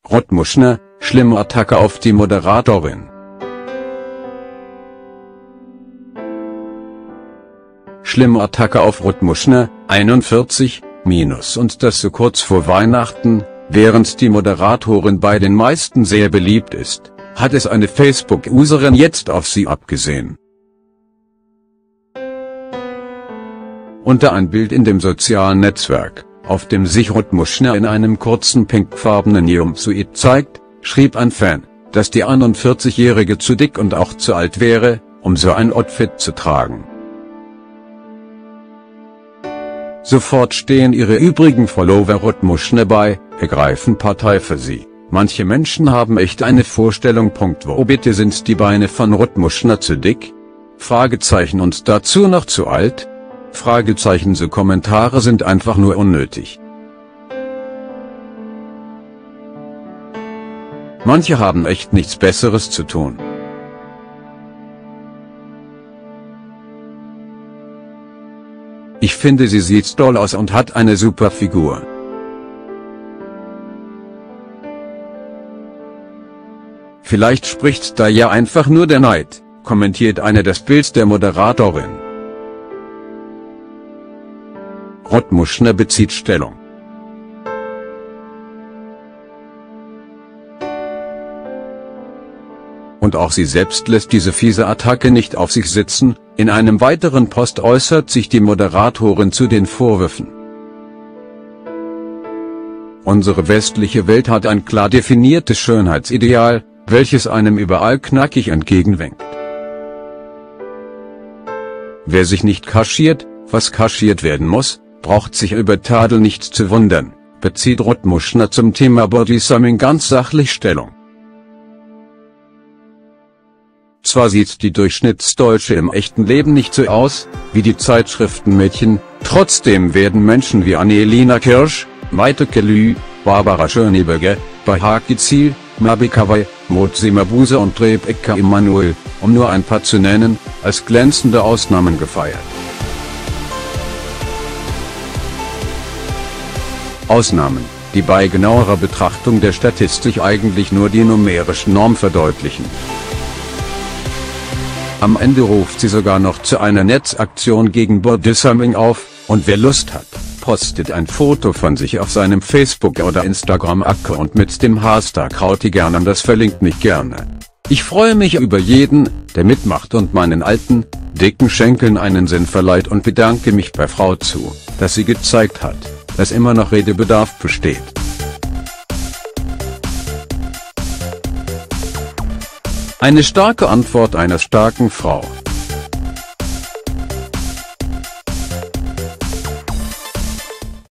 Rotmuschner, schlimme Attacke auf die Moderatorin. Schlimme Attacke auf Rotmuschner, 41, und das so kurz vor Weihnachten, während die Moderatorin bei den meisten sehr beliebt ist, hat es eine Facebook-Userin jetzt auf sie abgesehen. Unter ein Bild in dem sozialen Netzwerk, auf dem sich Rotmuschner in einem kurzen pinkfarbenen Jumpsuit zeigt, schrieb ein Fan, dass die 41-Jährige zu dick und auch zu alt wäre, um so ein Outfit zu tragen. Sofort stehen ihre übrigen Follower Rotmuschner bei, ergreifen Partei für sie. Manche Menschen haben echt eine Vorstellung. Wo bitte sind die Beine von Rotmuschner zu dick? Fragezeichen und dazu noch zu alt? Fragezeichen. So Kommentare sind einfach nur unnötig. Manche haben echt nichts Besseres zu tun. Ich finde, sie sieht toll aus und hat eine super Figur. Vielleicht spricht da ja einfach nur der Neid, kommentiert eine das Bild der Moderatorin. Rotmuschner bezieht Stellung. Und auch sie selbst lässt diese fiese Attacke nicht auf sich sitzen. In einem weiteren Post äußert sich die Moderatorin zu den Vorwürfen. Unsere westliche Welt hat ein klar definiertes Schönheitsideal, welches einem überall knackig entgegenwinkt. Wer sich nicht kaschiert, was kaschiert werden muss, braucht sich über Tadel nicht zu wundern, bezieht Rotmuschner zum Thema Bodyshaming ganz sachlich Stellung. Zwar sieht die Durchschnittsdeutsche im echten Leben nicht so aus, wie die Zeitschriftenmädchen, trotzdem werden Menschen wie Annelina Kirsch, Maite Kelly, Barbara Schöneberger, Bahar Gizil, Mabi Kawai, Motsi Mabuse und Rebecca Emanuel, um nur ein paar zu nennen, als glänzende Ausnahmen gefeiert. Ausnahmen, die bei genauerer Betrachtung der Statistik eigentlich nur die numerische Norm verdeutlichen. Am Ende ruft sie sogar noch zu einer Netzaktion gegen Bodyshaming auf, und wer Lust hat, postet ein Foto von sich auf seinem Facebook- oder Instagram-Account mit dem Hashtag Rautigern, das verlinkt mich gerne. Ich freue mich über jeden, der mitmacht und meinen alten, dicken Schenkeln einen Sinn verleiht und bedanke mich bei Frau Zu, dass sie gezeigt hat, dass immer noch Redebedarf besteht. Eine starke Antwort einer starken Frau.